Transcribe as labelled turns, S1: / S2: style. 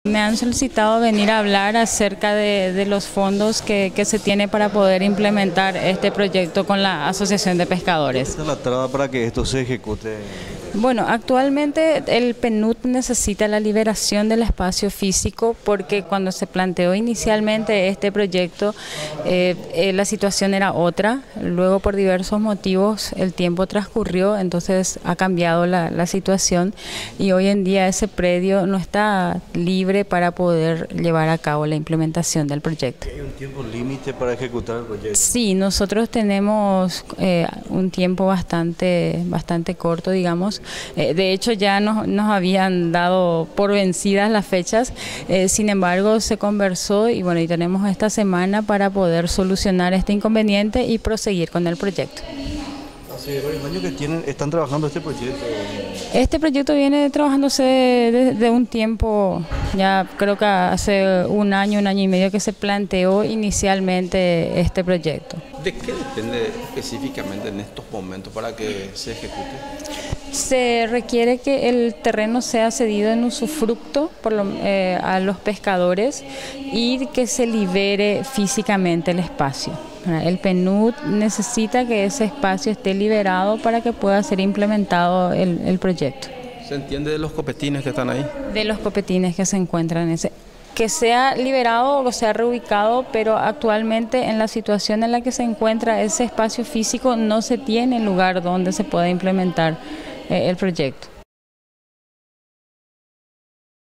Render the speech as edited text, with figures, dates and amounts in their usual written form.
S1: Me han solicitado venir a hablar acerca de los fondos que se tiene para poder implementar este proyecto con la Asociación de Pescadores.
S2: ¿Esta es la traba para que esto se ejecute?
S1: Bueno, actualmente el PNUD necesita la liberación del espacio físico porque cuando se planteó inicialmente este proyecto la situación era otra, luego por diversos motivos el tiempo transcurrió, entonces ha cambiado la situación y hoy en día ese predio no está libre para poder llevar a cabo la implementación del proyecto.
S2: ¿Hay un tiempo límite para ejecutar el proyecto?
S1: Sí, nosotros tenemos un tiempo bastante corto, digamos. De hecho ya nos habían dado por vencidas las fechas, sin embargo se conversó y bueno, y tenemos esta semana para poder solucionar este inconveniente y proseguir con el proyecto.
S2: Hace varios años que están trabajando este proyecto.
S1: Este proyecto viene trabajándose desde un tiempo, ya creo que hace un año y medio que se planteó inicialmente este proyecto.
S3: ¿De qué depende específicamente en estos momentos para que se ejecute?
S1: Se requiere que el terreno sea cedido en usufructo a los pescadores y que se libere físicamente el espacio. El PNUD necesita que ese espacio esté liberado para que pueda ser implementado el proyecto.
S3: ¿Se entiende de los copetines que están ahí?
S1: De los copetines que se encuentran en ese. Que sea liberado o sea reubicado, pero actualmente en la situación en la que se encuentra ese espacio físico no se tiene lugar donde se pueda implementar el proyecto.